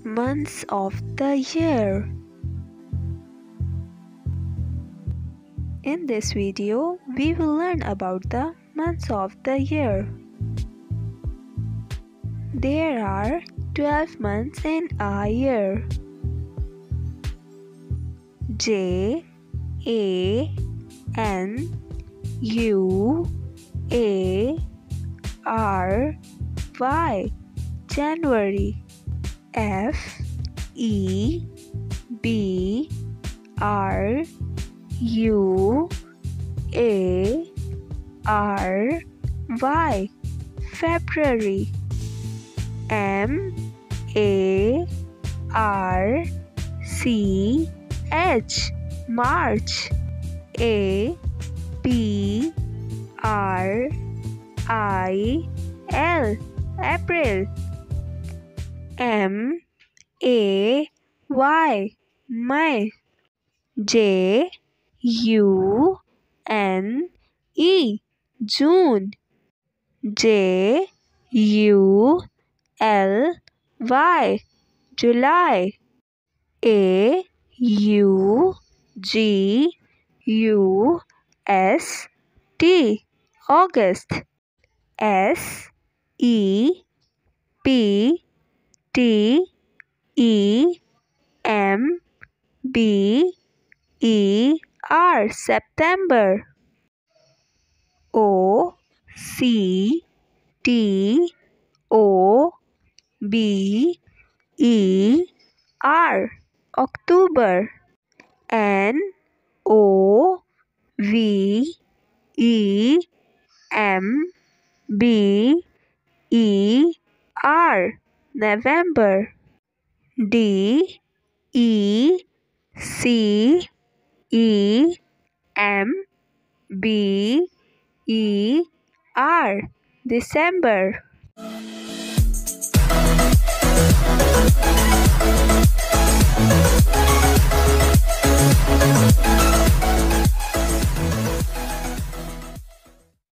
Months of the year. In this video, we will learn about the months of the year. There are 12 months in a year. J A N U A R Y January. F E B R U A R Y February. M A R C H March. A P R I L April. M A Y May. J U N E June. J U L Y July. A U G U S T August. S E P T E M B E R September. O C T O B E R October. N O V E M B E R November. D E C E M B E R December.